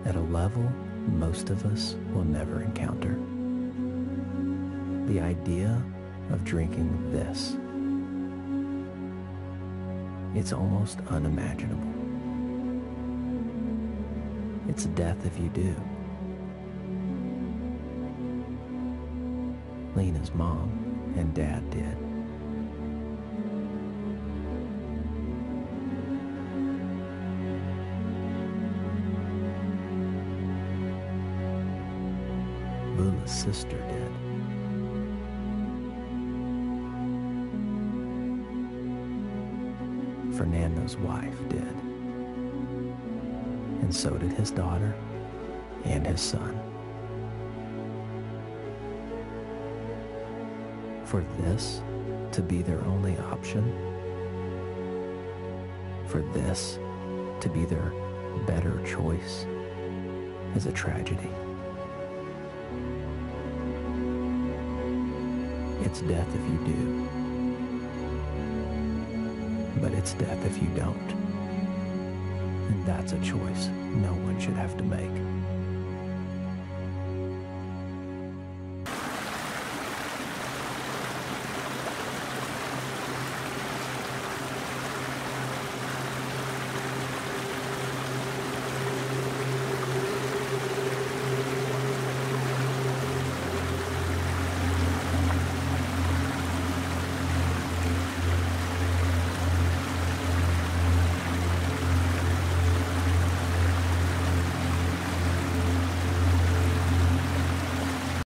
at a level most of us will never encounter. The idea of drinking this, it's almost unimaginable. It's death if you do. Lena's mom and dad did. Lula's sister did. Fernando's wife did. And so did his daughter and his son. For this to be their only option, for this to be their better choice, is a tragedy. It's death if you do, but it's death if you don't. And that's a choice no one should have to make.